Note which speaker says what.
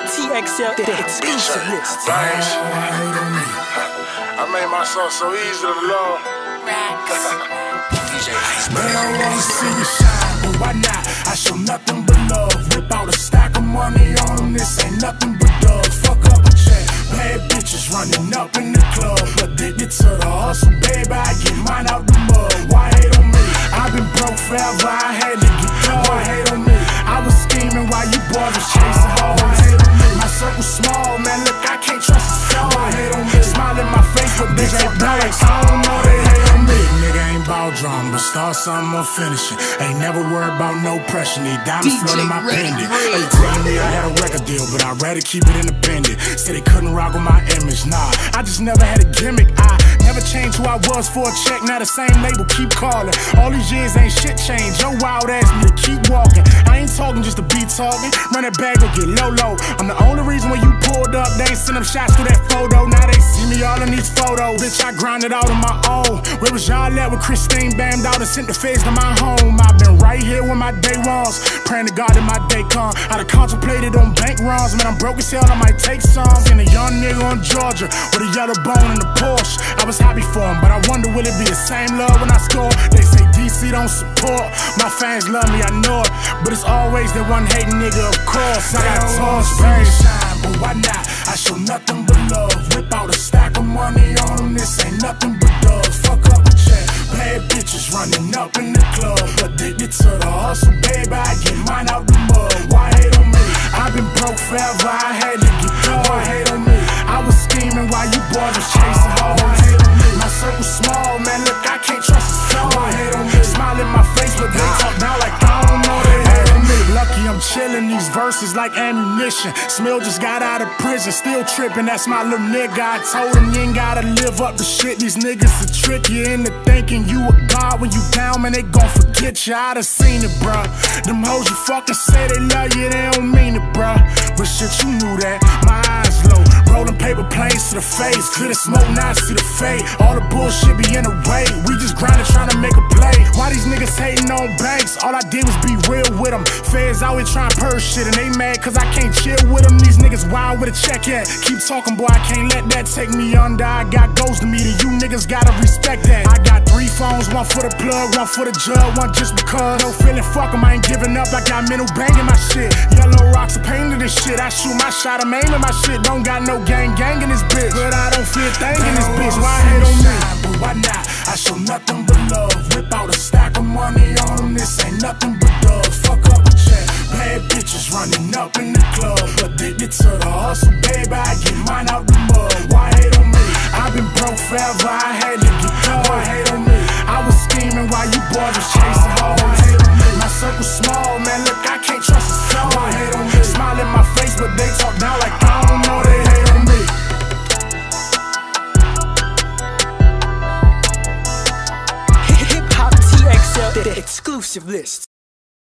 Speaker 1: TXL, the exclusive list.
Speaker 2: Thanks. I made myself so easy to love.
Speaker 3: Man, I wanna see you shine, but why not? I show nothing but love. Whip out a stack of money on them, this ain't nothing but dubs. Fuck up a check, bad bitches running up in the club. Addicted to the hustle, baby, I get mine out the mud. Why hate on me? I've been broke forever, I had to get caught. Why hate on me? I was scheming while you boys was chasing hard. Why hate on me? My circle small, man, look, I can't trust a soul. Why hate on me? Smile in my face, but bitch ain't blanks. I don't know they hate on me. Nigga ain't ball drum, but start something or finish it. Ain't never worried about no pressure. Need diamonds flooding my pendant. They telling me I had a record deal, but I'd rather keep it independent. Said they couldn't rock with my image, nah. I just never had a gimmick. I never changed who I was for a check. Now the same label keep calling. All these years ain't shit changed. Your wild ass need to keep walking. I ain't talking just to be talking. Run that bag or get low. I'm the only reason when you pulled up, they ain't send them shots through that photo. Now they see me all in these photos. Bitch, I grinded out on my own. Where was y'all at with Christine bammed out and sent the feds to my home? I've been right here when my day runs, praying to God that my day come. I done contemplated on bank runs, man, I'm broke as hell, I might take some. Seen a young nigga on Georgia with a yellow bone and a Porsche. I was happy for him, but I wonder will it be the same love when I score? They say DC don't support, my fans love me, I know it, but it's always that one hating nigga, of course. I got tons, baby. Shine, but why not? I show nothing but love. Whip out a stack of money on them, this ain't nothing but dubs. Fuck up a check, bad bitches running up in the club. Addicted to the hustle, baby, I get mine out the mud. Why hate on me? I've been broke forever, I had to get caught. Why hate on me? I was scheming while you boys was chasing hard. Why hate on me? My circle small, man, look, I can't trust a soul. Why hate on me? Smile in my face, but they talk down like I don't know they hate on me. Lucky I'm chillin', these verses like ammunition. Smell just got out of prison, still trippin', that's my little nigga. I told him you ain't gotta live up to shit. These niggas will trick you into thinking you a god. When you down, man, they gon' forget you. I done seen it, bruh. Them hoes you fucking say they love you, they don't mean it, bruh. But shit, you knew that. My eyes low, rollin' paper planes to the face. Clear the smoke, now I see the fade. All the bullshit be in the way. We just grindin', tryna make a play. Why these niggas hating on banks? All I did was be real with them. Feds out here trying to purge shit, and they mad cause I can't chill with them. These niggas wild with a check at. Keep talking, boy, I can't let that take me under. I got goals to meet, and you niggas gotta respect that. I got 3 phones, one for the plug, one for the jug, one just because. No feeling, fuck 'em, I ain't giving up. I got mental banging my shit. Yellow rocks are painted this shit. I shoot my shot, I'm aiming my shit. Don't got no gang in this bitch, but I don't feel thing in this bitch. Why hate on me? But why not? I show nothing but love. Whip out a stack of money on them, this ain't nothing but dubs. Fuck up a check, bad bitches running up in the club. Addicted to the hustle, baby, I get mine out the mud. Why hate on me? I've been broke forever, I had to get caught. Why hate on me? I was scheming while you boys was chasing hard. Why hate on me? My circle small, man, look, I can't trust a soul. Why hate on me? Smile in my face, but they talk down like I don't know they hate on me.
Speaker 1: Hip Hop TXL, the exclusive list.